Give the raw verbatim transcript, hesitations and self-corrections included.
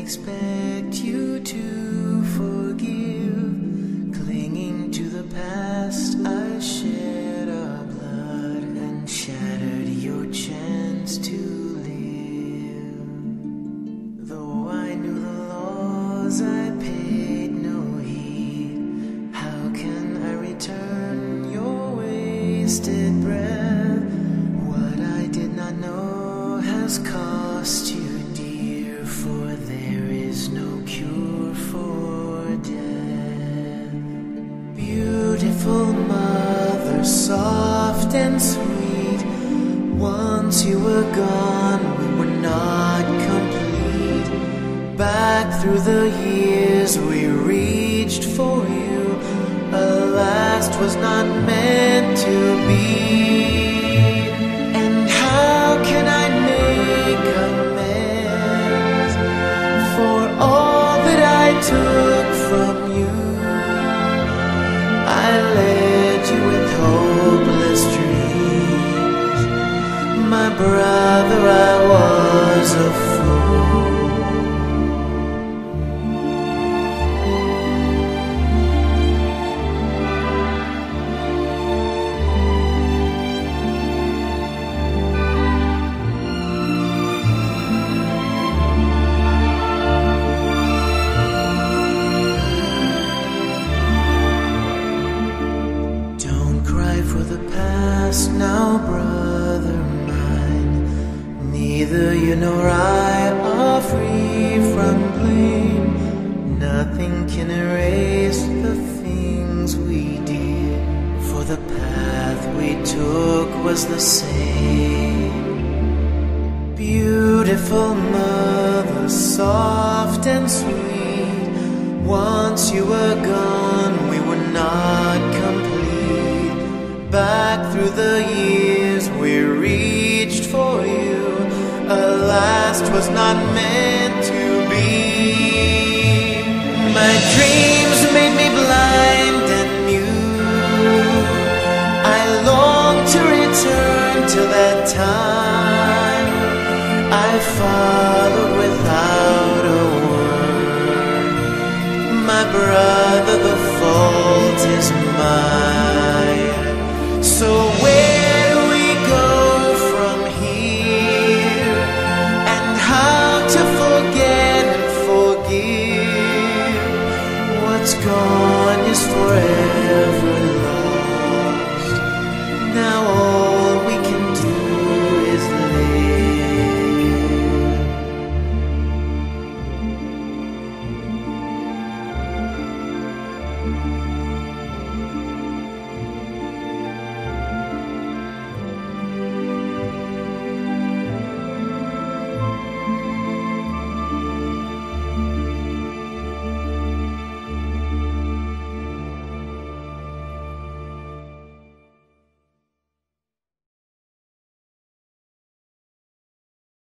expect you to forgive. Clinging to the past, I shed our blood and shattered your chance to live. Though I knew the laws, I paid no heed. How can I return your wasted breath? What I did not know has cost you dear, for there is no cure for death. Beautiful mother, soft and sweet, once you were gone, we were not complete. Back through the years we reached for you, alas, 'twas not meant to be. And how can I make amends for all that I took from you? I led you with hopeless dreams. My brother, I was a fool. For the past now, brother mine, neither you nor I are free from blame. Nothing can erase the things we did, for the path we took was the same. Beautiful mother, soft and sweet, once you were gone, we were not complete. Back through the years we reached for you, alas, 'twas not meant to be. My dreams made me blind and mute. I long to return to that time. I followed without a word. My brother, the fault is mine. So where do we go from here? And how to forget and forgive? What's gone is forever